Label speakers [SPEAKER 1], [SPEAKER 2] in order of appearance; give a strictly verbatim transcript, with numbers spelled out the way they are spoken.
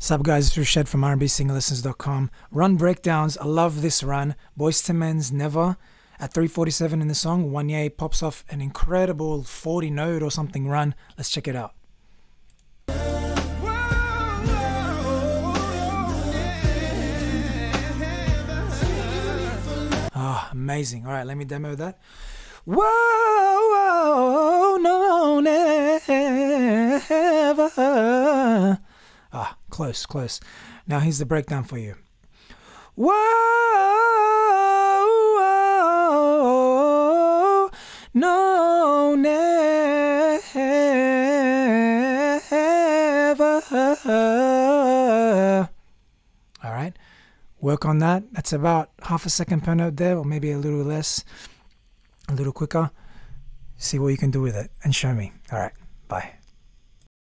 [SPEAKER 1] Sup guys, it's Rushed from R and B Singer Lessons dot com. Run breakdowns, I love this run. Boyz two Men's Never. At three forty-seven in the song, Wanya pops off an incredible forty note or something run. Let's check it out. Ah, oh, amazing. All right, let me demo that. Whoa, whoa, no, never. Ah, close, close. Now here's the breakdown for you. Whoa, whoa, no, never. All right, work on that. That's about half a second per note there, or maybe a little less, a little quicker. See what you can do with it and show me. All right, bye.